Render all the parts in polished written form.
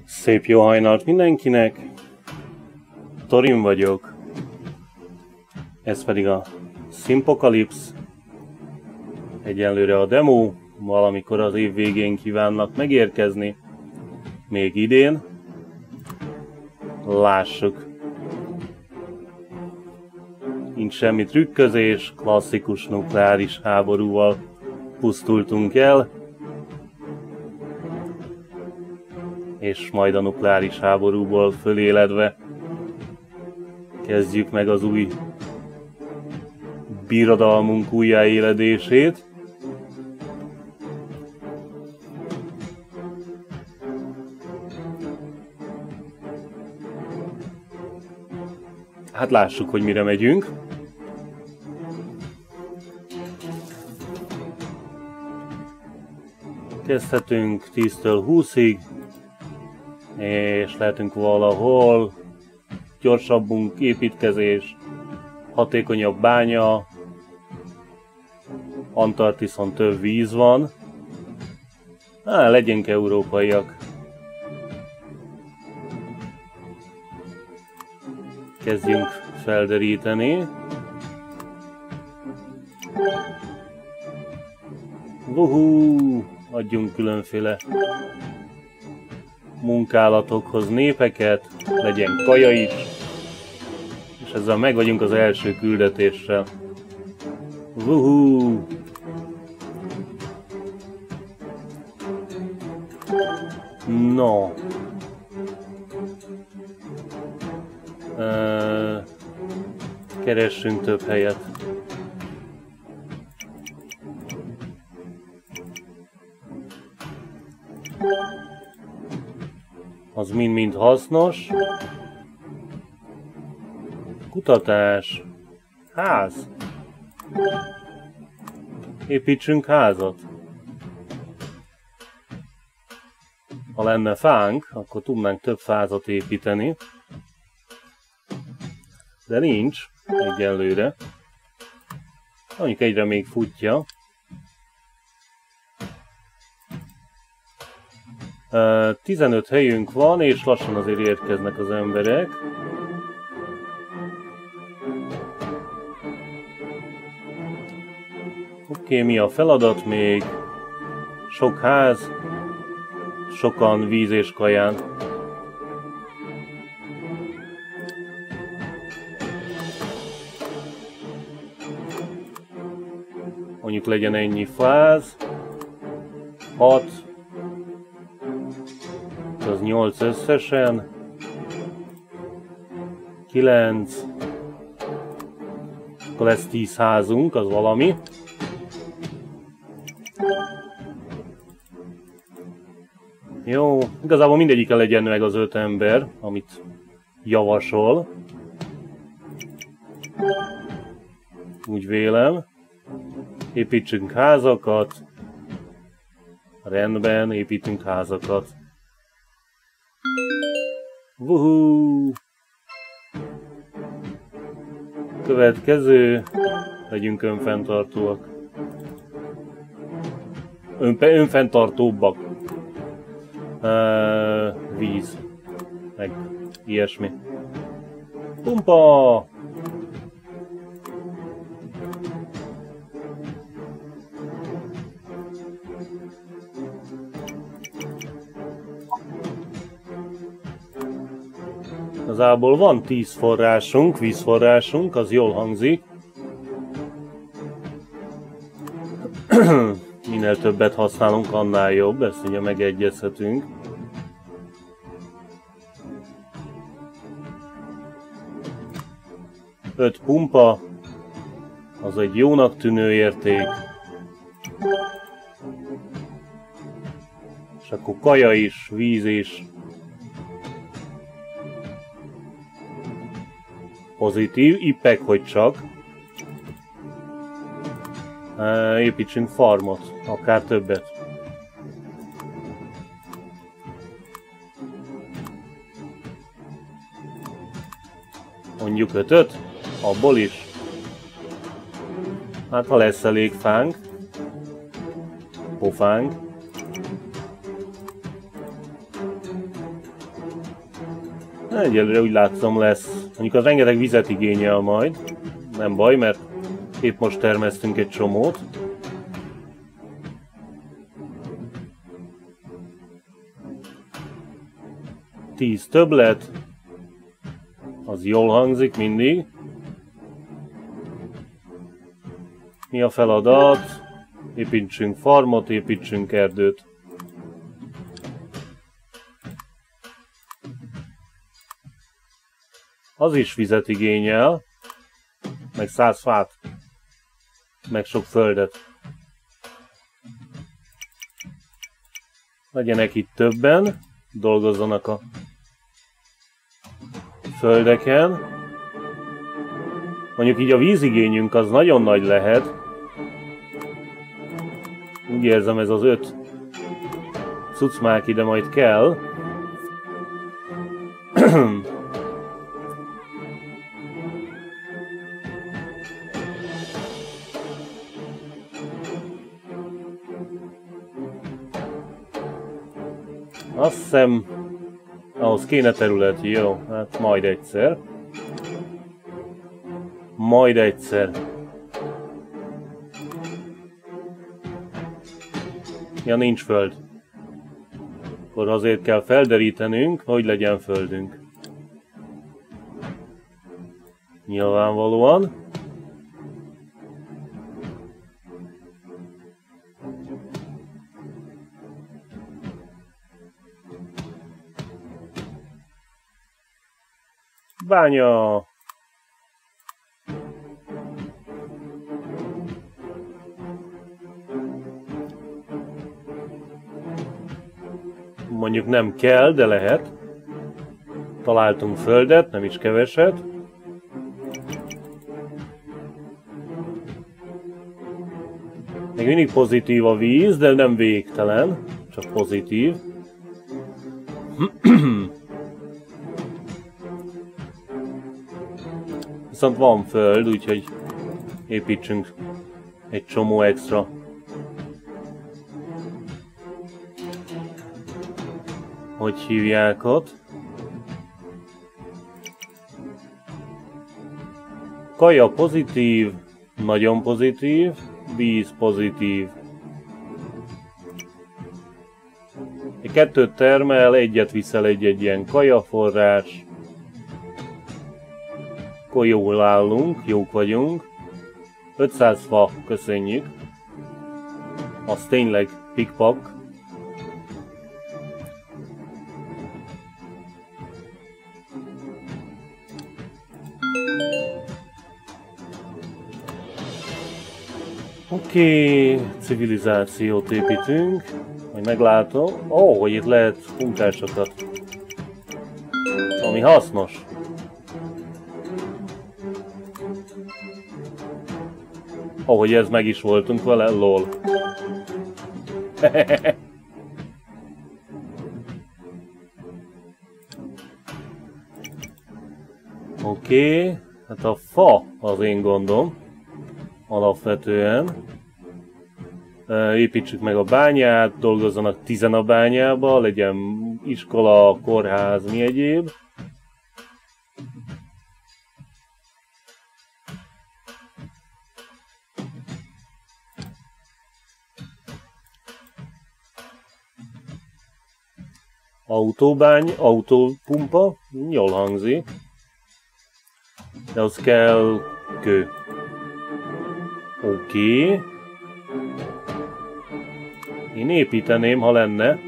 Szép jó hajnalt mindenkinek! Torin vagyok. Ez pedig a Simpocalypse. Egyelőre a demo, valamikor az év végén kívánnak megérkezni. Még idén. Lássuk. Nincs semmi trükközés, klasszikus nukleáris háborúval pusztultunk el. És majd a nukleáris háborúból föléledve kezdjük meg az új birodalmunk újjáéledését. Hát lássuk, hogy mire megyünk. Kezdhetünk 10-től 20-ig. És lehetünk valahol, gyorsabbunk építkezés, hatékonyabb bánya, Antarktiszon több víz van. Legyünk európaiak. Kezdjünk felderíteni. Adjunk különféle munkálatokhoz népeket, legyen kaja is, és ezzel meg vagyunk az első küldetéssel. No. Keressünk több helyet. Az mind-mind hasznos. Kutatás. Ház. Építsünk házat. Ha lenne fánk, akkor tudnánk több házat építeni. De nincs egyelőre. Mondjuk egyre még futja. 15 helyünk van, és lassan azért érkeznek az emberek. Oké, mi a feladat még? Sok ház, sokan víz és kaján. Mondjuk legyen ennyi fáz. 6. Az 8 összesen. 9. Akkor lesz 10 házunk, az valami. Jó, igazából mindegyike legyen meg az 5 ember, amit javasol. Úgy vélem. Építsünk házakat. Rendben, építünk házakat. Következő. Legyünk önfenntartóak. Önfenntartóbbak. Víz. Meg ilyesmi. Pumpa! Igazából van 10 forrásunk, vízforrásunk, az jól hangzik. Minél többet használunk, annál jobb, ezt ugye megegyezhetünk. Öt pumpa, az egy jónak tűnő érték. És akkor kaja is, víz is. Pozitív, ipek, hogy csak. Építsünk farmot, akár többet. Mondjuk 5-öt, abból is. Hát ha lesz elég fánk. Pofánk. Egyelőre úgy látszom lesz. Mondjuk az rengeteg vizet igényel majd. Nem baj, mert épp most termesztünk egy csomót. Tíz többlet. Az jól hangzik mindig. Mi a feladat? Építsünk farmot, építsünk erdőt. Az is vizet igényel, meg 100 fát, meg sok földet. Legyenek itt többen, dolgozzanak a földeken. Mondjuk így a vízigényünk az nagyon nagy lehet. Úgy érzem, ez az 5 cucmák ide majd kell. Azt hiszem, ahhoz kéne terület, jó, hát majd egyszer. Majd egyszer. Ja, nincs föld. Akkor azért kell felderítenünk, hogy legyen földünk. Nyilvánvalóan. Bánya! Mondjuk nem kell, de lehet. Találtunk földet, nem is keveset. Még mindig pozitív a víz, de nem végtelen, csak pozitív. Viszont van föld, úgyhogy építsünk egy csomó extra. Hogy hívják ott? Kaja pozitív, nagyon pozitív, víz pozitív. Egy 2 termel, 1 viszel egy ilyen kajaforrás. Akkor jól állunk, jók vagyunk. 500 fa, köszönjük. Az tényleg pikpak. Oké, civilizációt építünk. Majd meglátom. Ó, hogy itt lehet munkásokat. Ami hasznos. Ahogy ez meg is voltunk vele, lol. Oké, hát a fa az én gondom. Alapvetően. Építsük meg a bányát, dolgozzanak 10 a bányába, legyen iskola, kórház, mi egyéb. Autópumpa, jól hangzik. De az kell kő. Oké. Én építeném, ha lenne.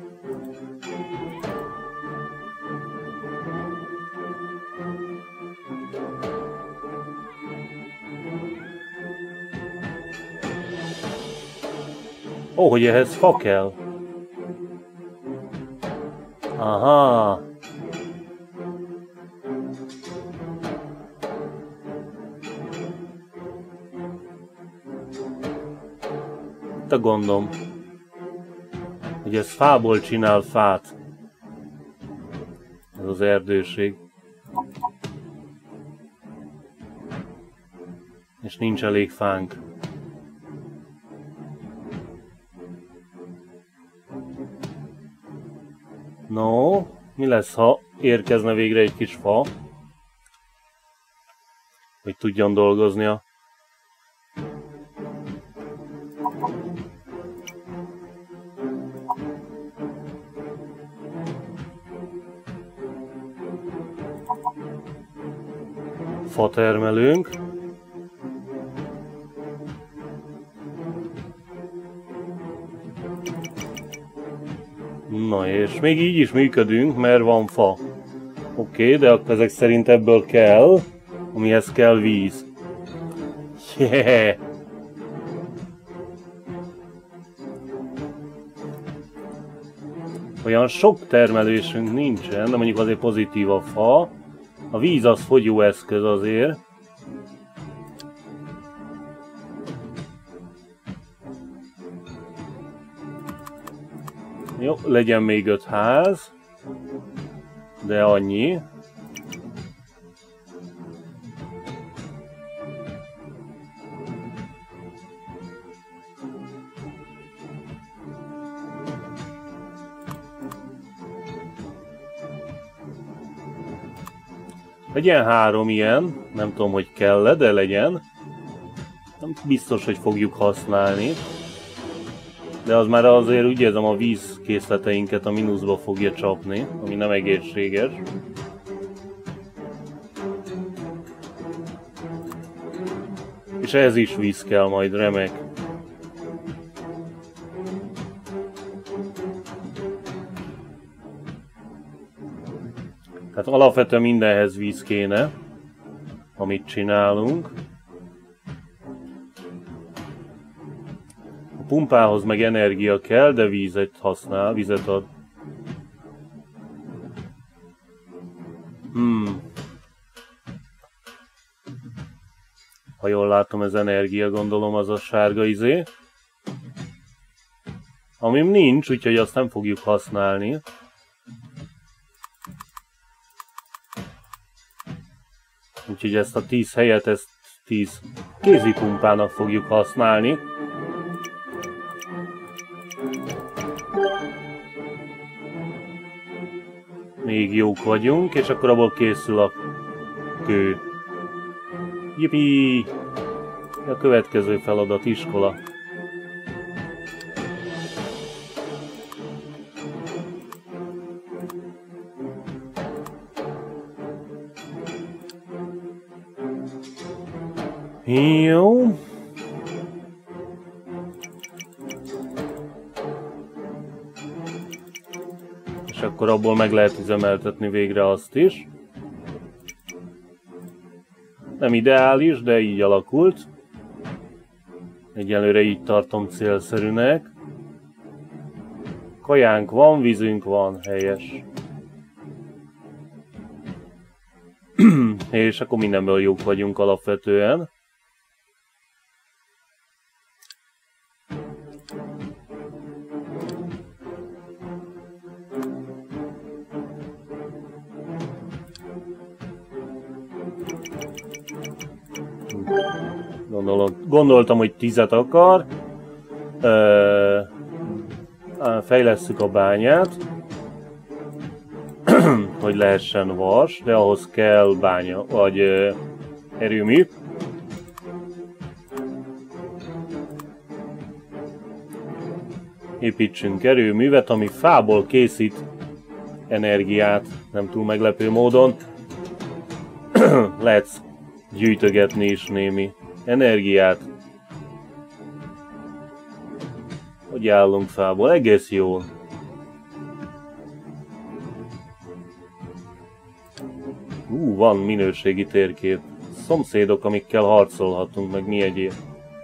Ó, hogy ehhez fa kell. Aha. Itt a gondom, hogy ez fából csinál fát. Ez az erdőség. És nincs elég fánk. No, Mi lesz, ha érkezne végre egy kis fa? Hogy tudjon dolgoznia. Fa termelünk. Na és még így is működünk, mert van fa. Oké, de akkor ezek szerint ebből kell, amihez kell víz. Yeah. Olyan sok termelésünk nincsen, de mondjuk azért pozitív a fa. A víz az fogyó eszköz azért. Jó, legyen még 5 ház. De annyi. Legyen 3 ilyen, nem tudom, hogy kell-e, de legyen. Nem biztos, hogy fogjuk használni. De az már azért úgy érzem, a vízkészleteinket a mínuszba fogja csapni, ami nem egészséges. És ez is víz kell majd, remek. Tehát alapvetően mindenhez víz kéne, amit csinálunk. A pumpához meg energia kell, de vizet használ, vizet ad. Ha jól látom, ez energia, gondolom, az a sárga izé. Amim nincs, úgyhogy azt nem fogjuk használni. Úgyhogy ezt a 10 helyet, ezt 10 kézipumpának fogjuk használni. Még jók vagyunk, és akkor abból készül a kő. Jippi! A következő feladat, iskola. Jó. És akkor abból meg lehet üzemeltetni végre azt is. Nem ideális, de így alakult. Egyelőre így tartom célszerűnek. Kajánk van, vízünk van, helyes. És akkor mindenből jók vagyunk alapvetően. Gondoltam, hogy 10-et akar. Fejlesszük a bányát, hogy lehessen vas, de ahhoz kell bánya, vagy erőmű. Építsünk erőművet, ami fából készít energiát, nem túl meglepő módon. Lehet gyűjtögetni is némi energiát. Hogy állunk fából? Egész jól. Van minőségi térkép. Szomszédok, amikkel harcolhatunk, meg mi egyéb.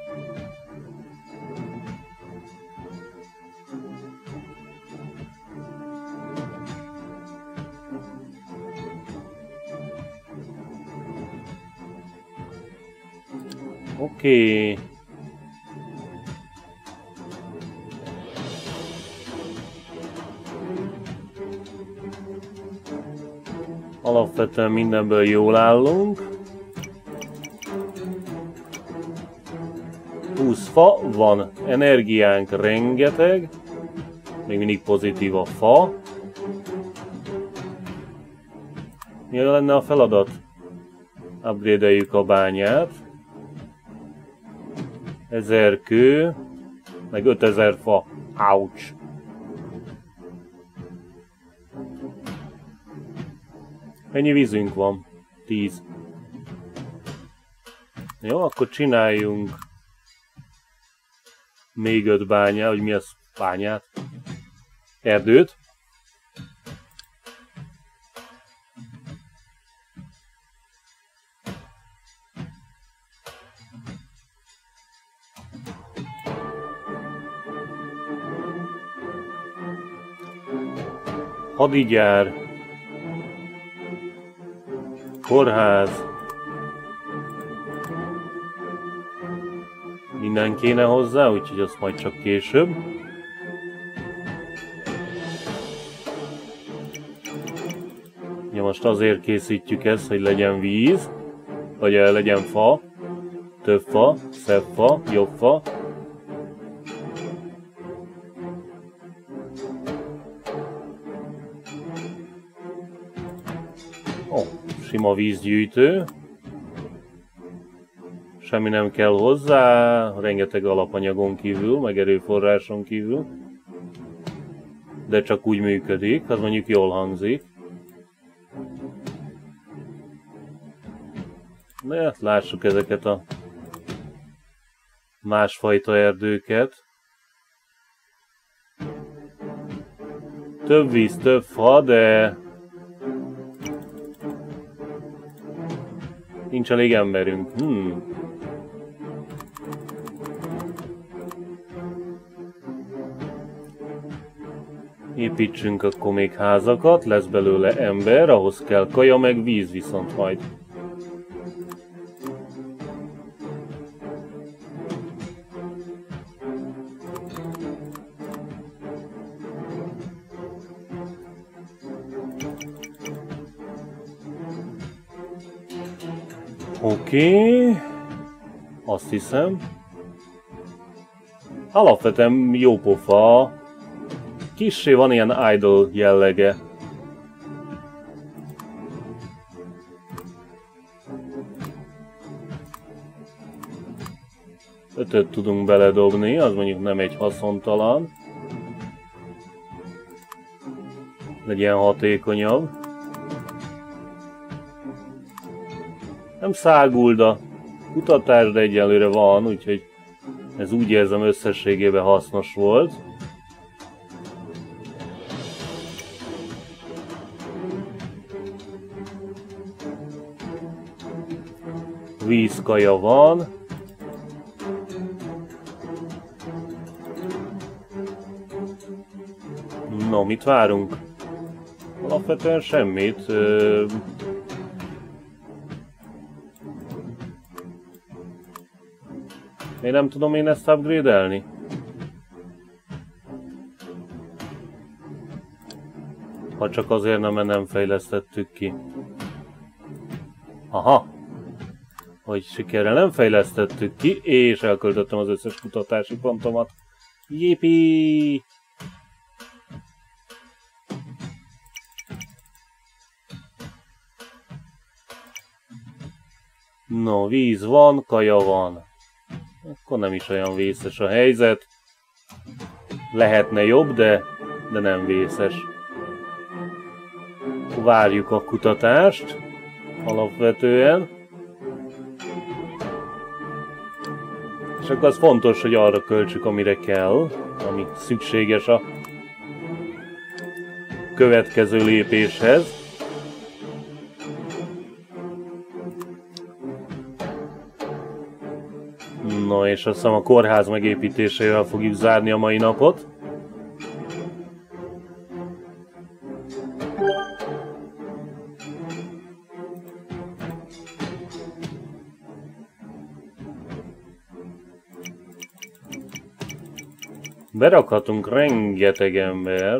Oké. Alapvetően mindenből jól állunk. 20 fa van, energiánk rengeteg. Még mindig pozitív a fa. Mi lenne a feladat? Upgrade-eljük a bányát. 1000 kő, meg 5000 fa. Ouch! Mennyi vízünk van? 10. Jó, akkor csináljunk még 5 bányát, hogy mi az bányát? Erdőt. Hadigyár. Kórház. Minden kéne hozzá, úgyhogy azt majd csak később. Ja, most azért készítjük ezt, hogy legyen víz, vagy legyen fa, több fa, szebb fa, jobb fa. Ó, sima vízgyűjtő. Semmi nem kell hozzá, rengeteg alapanyagon kívül, meg erőforráson kívül. De csak úgy működik, az mondjuk jól hangzik. De lássuk ezeket a másfajta erdőket. Több víz, több fa, de nincs elég emberünk. Építsünk akkor még házakat, lesz belőle ember, ahhoz kell kaja meg víz viszont majd. Oké, azt hiszem. Alapvetően jó pofa. Kissé van ilyen idle jellege. Ötöt tudunk beledobni, az mondjuk nem egy haszontalan. Legyen hatékonyabb. Nem száguld a kutatás, de egyelőre van, úgyhogy ez úgy érzem összességében hasznos volt. Vízkaja van. No, mit várunk? Alapvetően semmit. Én nem tudom én ezt upgrade-elni? Ha csak azért nem, mert nem fejlesztettük ki. Aha! Hogy sikerrel nem fejlesztettük ki, és elköltöttem az összes kutatási pontomat. Jipi! No, víz van, kaja van. Akkor nem is olyan vészes a helyzet. Lehetne jobb, de nem vészes. Várjuk a kutatást. Alapvetően. És akkor az fontos, hogy arra költsük, amire kell, ami szükséges a következő lépéshez. No, és azt hiszem a kórház megépítésével fogjuk zárni a mai napot. Berakhatunk rengeteg embert.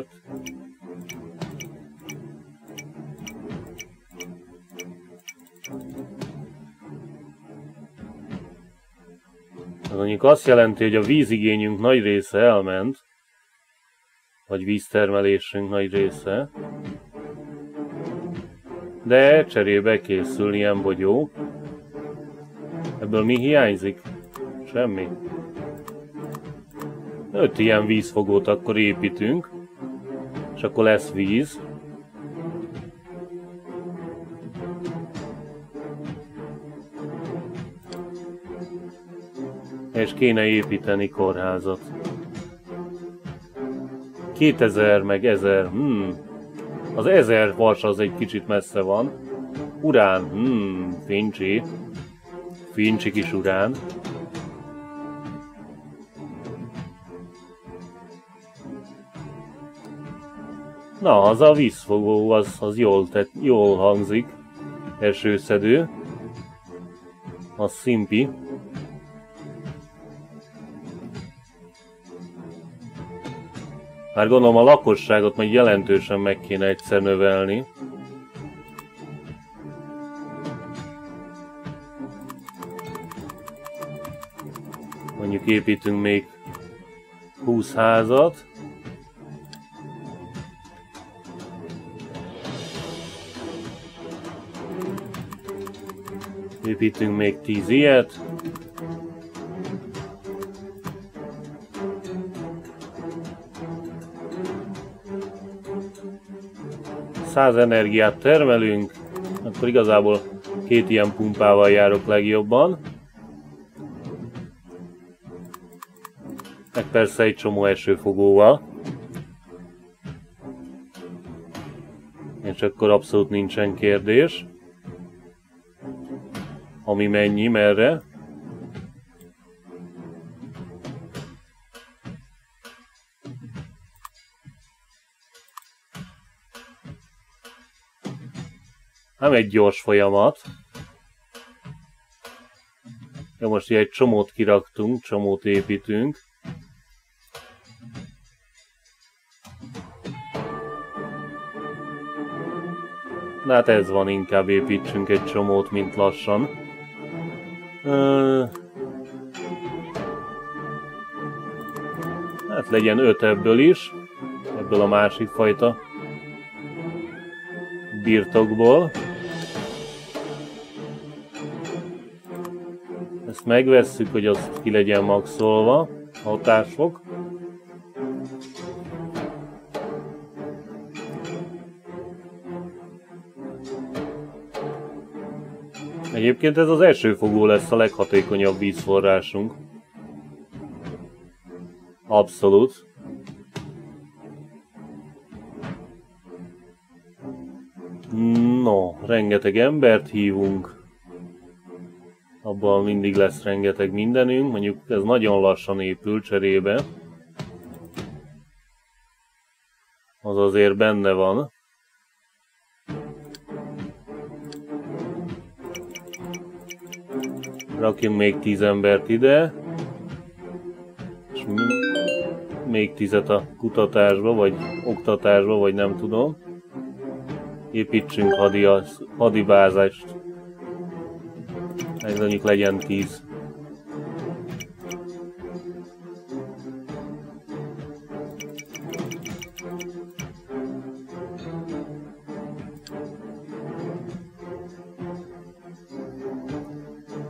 Ez mondjuk azt jelenti, hogy a vízigényünk nagy része elment. Vagy víztermelésünk nagy része. De cserébe készül ilyen bogyó. Ebből mi hiányzik? Semmi. 5 ilyen vízfogót akkor építünk. És akkor lesz víz. És kéne építeni kórházat. 2000 meg 1000. Az 1000 vas az egy kicsit messze van. Urán. Fincsi. Fincsi kis urán. Na, az a vízfogó, az jól hangzik. Esőszedő. Az szimpi. Már gondolom a lakosságot meg jelentősen meg kéne egyszer növelni. Mondjuk építünk még 20 házat. Építünk még 10 ilyet. Száz energiát termelünk, akkor igazából 2 ilyen pumpával járok legjobban. Meg persze egy csomó esőfogóval. És akkor abszolút nincsen kérdés. Ami mennyi, merre. Nem egy gyors folyamat. Ja, most egy csomót kiraktunk, csomót építünk. De hát ez van, inkább építsünk egy csomót, mint lassan. Hát legyen 5 ebből is. Ebből a másik fajta birtokból. Ezt megvesszük, hogy az ki legyen maxolva, hatásfok. Egyébként ez az esőfogó lesz a leghatékonyabb vízforrásunk. Abszolút. No, rengeteg embert hívunk. Abban mindig lesz rengeteg mindenünk. Mondjuk ez nagyon lassan épül cserébe. Az azért benne van. Rakjunk még 10 embert ide. És még 10-et a kutatásba, vagy oktatásba, vagy nem tudom. Építsünk hadibázást. Ez mondjuk legyen 10.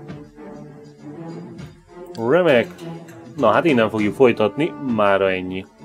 Remek! Na hát innen fogjuk folytatni, mára ennyi.